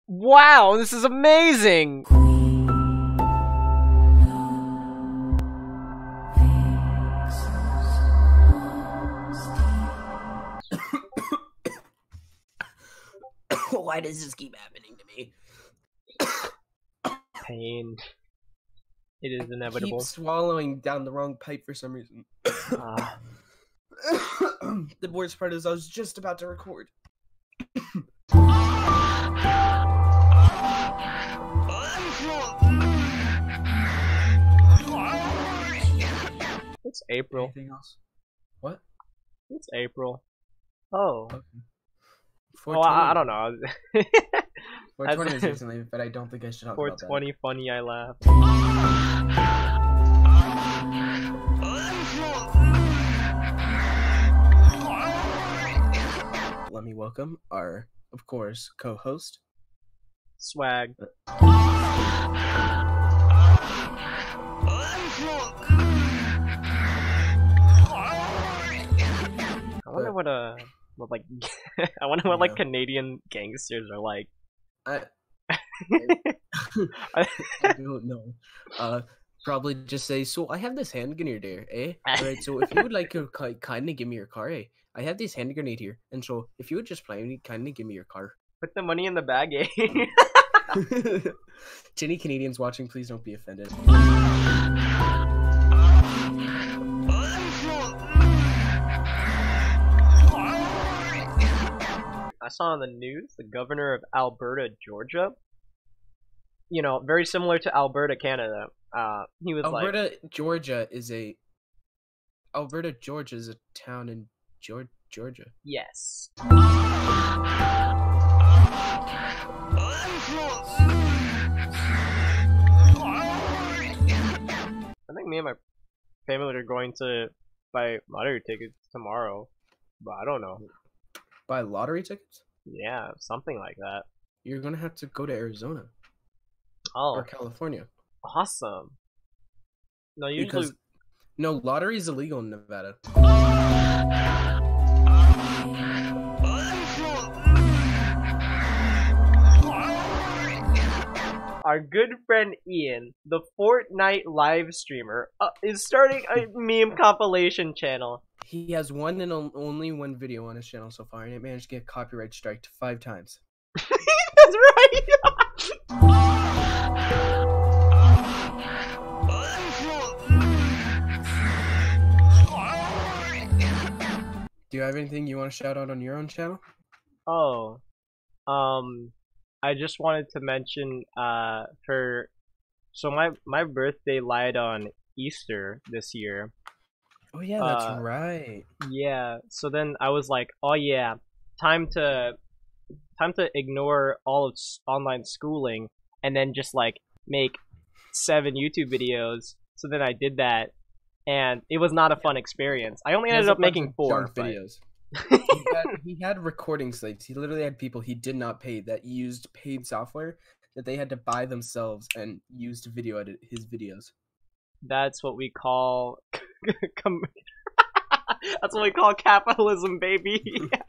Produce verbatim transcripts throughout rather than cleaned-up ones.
Wow, this is amazing! Why does this keep happening to me? Pain. It is I inevitable. keep swallowing down the wrong pipe for some reason. uh, The worst part is I was just about to record. it's April. Anything else? What? It's April. Oh. Okay. Oh, I, I don't know. four twenty was recently, but I don't think I should talk about that. four twenty funny, I laugh. Let me welcome our, of course, co-host. Swag. I wonder what uh what like I wonder what like Yeah. Canadian gangsters are like. I, I, I don't know. Uh, probably just say, so I have this hand grenade here, eh? Alright, so if you would like to kindly give me your car, eh? I have this hand grenade here, and so if you would just kindly kindly give me your car. Put the money in the bag, eh? To any Canadians watching, please don't be offended. I saw on the news the governor of Alberta, Georgia. You know, very similar to Alberta, Canada. Uh, he was Alberta, like, Georgia is a Alberta, Georgia is a town in Georgia. Georgia. yes. I think me and my family are going to buy lottery tickets tomorrow, but I don't know. Buy lottery tickets? Yeah, something like that. You're gonna have to go to Arizona Oh, or California. awesome. No, usually Because no, lottery is illegal in Nevada. our good friend Ian, the Fortnite live streamer, uh, is starting a meme compilation channel. He has one and on- only one video on his channel so far, and it managed to get copyright striked five times. That's right. Do you have anything you want to shout out on your own channel? Oh, um, I just wanted to mention, uh, for, so my, my birthday lied on Easter this year. Oh yeah, that's Uh, right. Yeah, so then I was like, oh yeah, time to, time to ignore all of s- online schooling and then just like make seven YouTube videos. So then I did that, and it was not a fun experience. I only He has ended a up bunch making of four junk but- videos. he, had, he had recording slates. He literally had people he did not pay that used paid software that they had to buy themselves and use to video edit his videos. That's what we call, com- that's what we call capitalism, baby.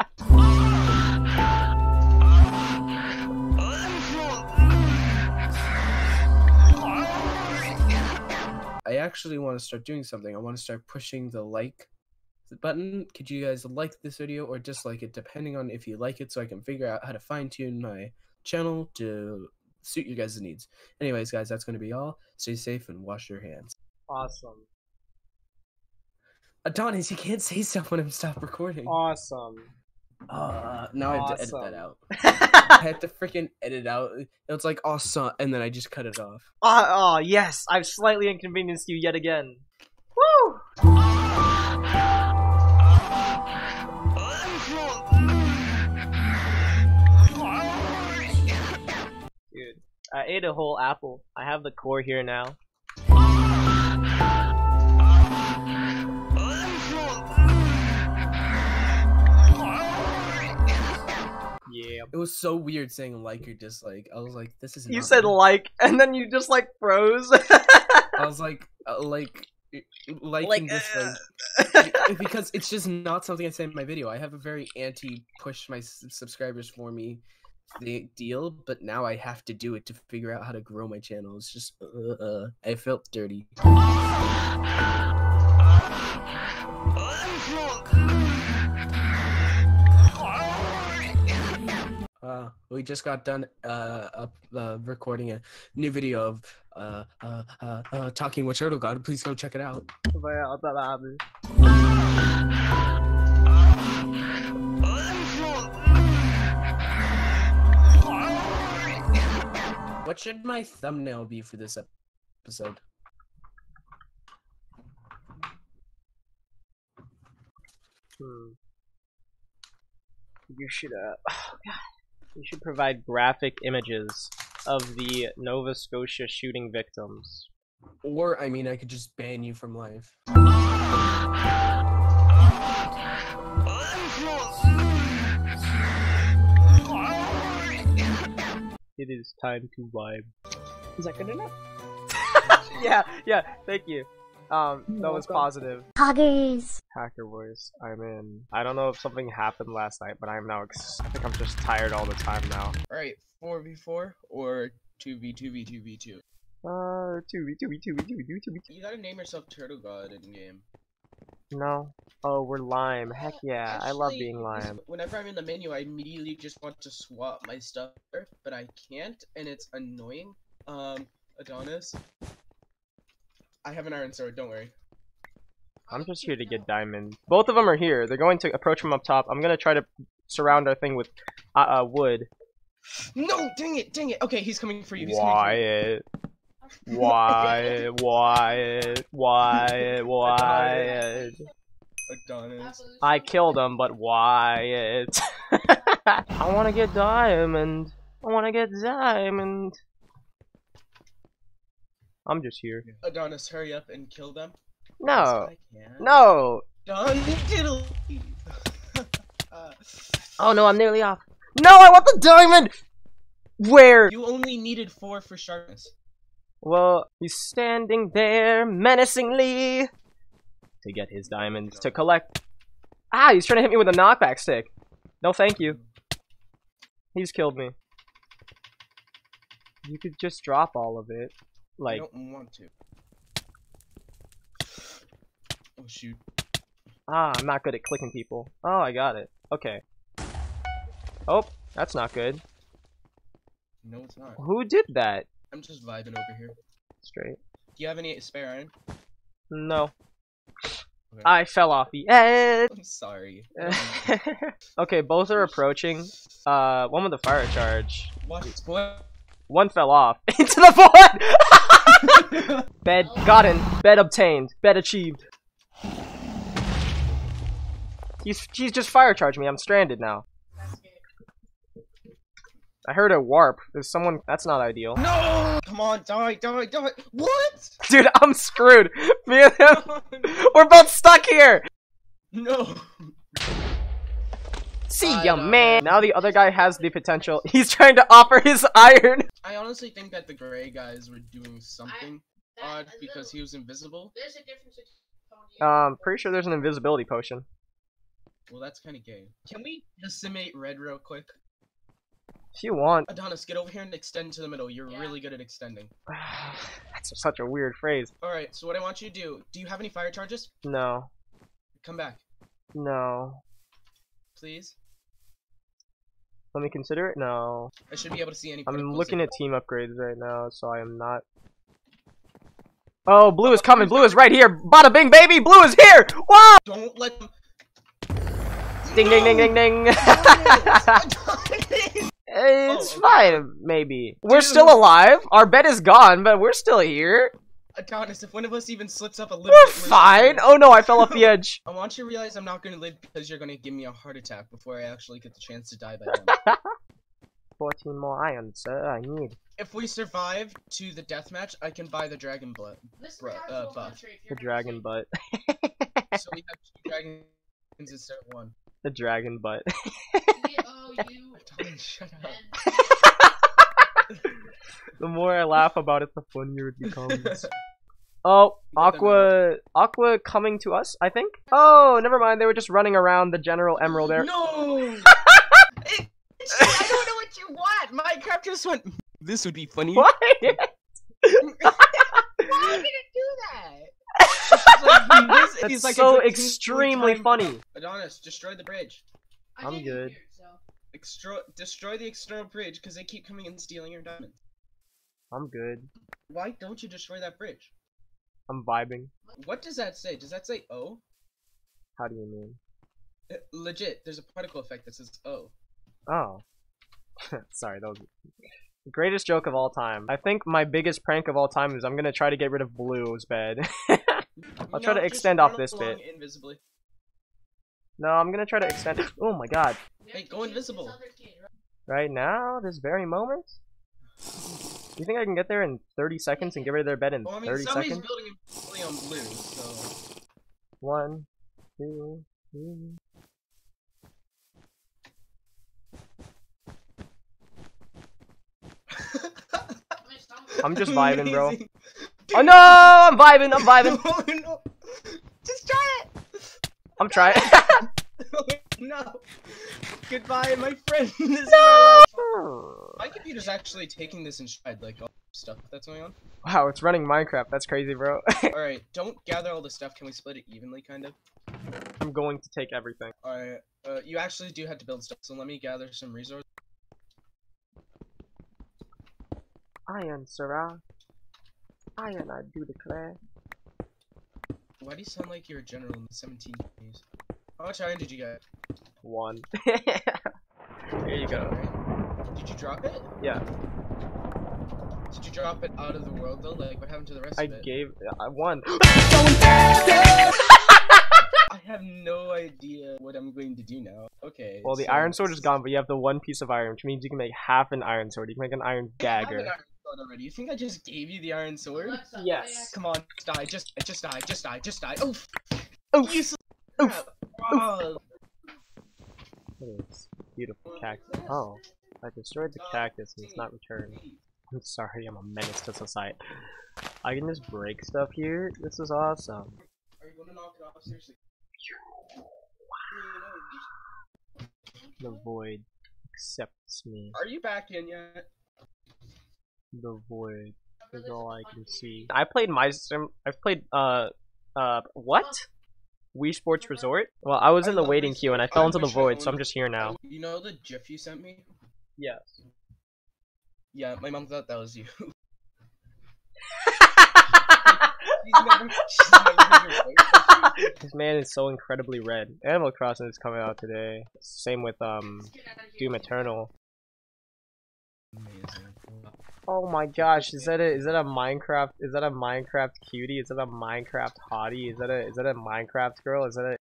I actually want to start doing something. I want to start pushing the like button. Could you guys like this video or dislike it, depending on if you like it, so I can figure out how to fine tune my channel to suit you guys' needs. Anyways, guys, that's going to be all. Stay safe and wash your hands. Awesome. Adonis, you can't say stuff when I'm stopped recording. Awesome. Uh, now I have to edit that Awesome. out. I have to freaking edit out. It's like awesome, and then I just cut it off. Oh, oh, yes, I've slightly inconvenienced you yet again. Woo! Dude, I ate a whole apple. I have the core here now. Yeah. It was so weird saying like or dislike. I was like, this is. You not said me. like, and then you just like froze. I was like, uh, like, like, Like, and dislike. uh, Because it's just not something I say in my video. I have a very anti-push my s- subscribers for me the deal, but now I have to do it to figure out how to grow my channel. It's just, uh, uh, I felt dirty. Uh, we just got done uh, up, uh, recording a new video of uh, uh, uh, uh, talking with Turtle God. Please go check it out. What should my thumbnail be for this episode? Hmm. You should, uh, oh God. You should provide graphic images of the Nova Scotia shooting victims. Or, I mean, I could just ban you from life. It is time to vibe. Is that good enough? yeah, yeah, thank you. Um, that was positive. Huggers. Hacker voice, I'm in. I don't know if something happened last night, but I'm now ex I think I'm just tired all the time now. Alright, four v four or two v two v two v two? Uh, two v two v two v two v two v two. You gotta name yourself Turtle God in game. No. Oh, we're lime. Heck yeah, Actually, I love being lime. Whenever I'm in the menu, I immediately just want to swap my stuff, but I can't, and it's annoying. Um, Adonis. I have an iron sword, don't worry. I'm just here to get diamond. Both of them are here. They're going to approach from up top. I'm gonna try to surround our thing with uh, uh wood. No, dang it, dang it. Okay, he's coming for you. He's Wyatt. Wyatt. Wyatt. Wyatt. Wyatt. Adonis. I killed him, but Wyatt. I wanna get diamond. I wanna get diamond. I'm just here. Adonis, hurry up and kill them. No. No. Done diddle. uh, Oh no, I'm nearly off. No, I want the diamond! Where? You only needed four for sharpness. Well, he's standing there menacingly to get his diamonds to collect. Ah, he's trying to hit me with a knockback stick. No, thank you. He's killed me. You could just drop all of it. Like, I don't want to. Oh shoot. ah, I'm not good at clicking people. Oh, I got it. Okay. Oh, that's not good. No, it's not. Who did that? I'm just vibing over here. Straight. Do you have any spare iron? No. Okay. I fell off the edge. I'm sorry. Okay, both are approaching. Uh, one with a fire charge. Watch what? One fell off into the void. Bed gotten. Bed obtained. Bed achieved. He's he's just fire charged me. I'm stranded now. I heard a warp. There's someone. That's not ideal. No! Come on, die, die, die. What? Dude, I'm screwed. Me and him, we're both stuck here. No. See I ya, know. man. Now the other guy has the potential. He's trying to offer his iron. I honestly think that the gray guys were doing something odd because he was invisible. There's a difference between Um, pretty sure there's an invisibility potion. Well, that's kind of gay. Can we disseminate red real quick? If you want. Adonis, get over here and extend to the middle. You're Yeah. really good at extending. That's such a weird phrase. Alright, so what I want you to do, do you have any fire charges? No. Come back, No. please. Let me consider it. No. I should be able to see any I'm particles looking in- at team upgrades right now, so I am not. Oh, blue is coming. Blue is right here. Bada bing, baby. Blue is here. Wow. Don't let them. Ding, ding, ding, ding, ding. It's okay. fine, maybe. We're Dude. still alive. Our bed is gone, but we're still here. Adonis, if one of us even slips up a little We're bit, fine. Oh no, I fell off the edge. I want you to realize I'm not going to live because you're going to give me a heart attack before I actually get the chance to die by then. fourteen more iron, sir. I need If we survive to the deathmatch, I can buy the dragon blood. Bro, uh, buff. the dragon butt. So we have two dragons instead of one. The dragon butt. Adonis, shut up. The more I laugh about it, the funnier it becomes. Oh, Aqua, Aqua coming to us, I think. Oh, never mind. They were just running around the general emerald area. No! I don't know what you want. Minecraft just went. This would be funny. What? Why did it do that? It's like, this, That's he's like so a extremely time- funny. Adonis, destroy the bridge. I I'm can't good. hear, so. Extro destroy the external bridge because they keep coming and stealing your diamonds. I'm good. Why don't you destroy that bridge? I'm vibing. What does that say? Does that say O? How do you mean? Uh, legit, there's a particle effect that says O. Oh. Sorry, that was the greatest joke of all time. I think my biggest prank of all time is I'm gonna try to get rid of Blue's bed. I'll try to just extend off run this along bit. Invisibly. No, I'm gonna try to extend. Oh my god. Hey, go invisible. Right now, this very moment? You think I can get there in thirty seconds and get rid of their bed in Well, I mean, thirty somebody's seconds? building it fully on blue, so. One, two, three. I'm just vibing, bro. Amazing. Oh no! I'm vibing, I'm vibing! Oh, no. Just try it! I'm trying. No! Goodbye, my friend! This is No! our life. My computer's actually taking this in stride, like all the stuff that's going on. Wow, it's running Minecraft. That's crazy, bro. Alright, don't gather all the stuff. Can we split it evenly, kind of? I'm going to take everything. Alright, uh, you actually do have to build stuff, so let me gather some resources. Iron, Sarah. Iron, I do declare. Why do you sound like you're a general in the seventeen twenties? How much iron did you get? One. Here you go. Alright. Did you drop it? Yeah, Did you drop it out of the world, though? Like, what happened to the rest I of it? gave. I won. I have no idea what I'm going to do now. Okay. Well, the so iron sword this is gone, but you have the one piece of iron, which means you can make half an iron sword. You can make an iron I have dagger. an iron sword already. You think I just gave you the iron sword? Alexa, Yes. Come on, just die, just, just die, just die, just die. Oof! Oof. Useless Oof. crap. Oh. What is beautiful cactus? Oh, I destroyed the cactus and it's not returned. I'm sorry, I'm a menace to society. I can just break stuff here. This is awesome. Are you gonna knock it off? Seriously? The void accepts me. Are you back in yet? The void is all I can see. I played my sim. I've played uh uh what? Wii Sports Resort. Well, I was in the love waiting this queue and I game. fell I into the wish I void, so owned- I'm just here now. You know the GIF you sent me? Yes. Yeah, my mom thought that was you. She's never, she's never heard your voice, but she- This man is so incredibly red. Animal Crossing is coming out today. Same with um Doom Eternal. Amazing. Oh my gosh, is that a is that a Minecraft is that a Minecraft cutie? Is that a Minecraft hottie? Is that a is that a Minecraft girl? Is that a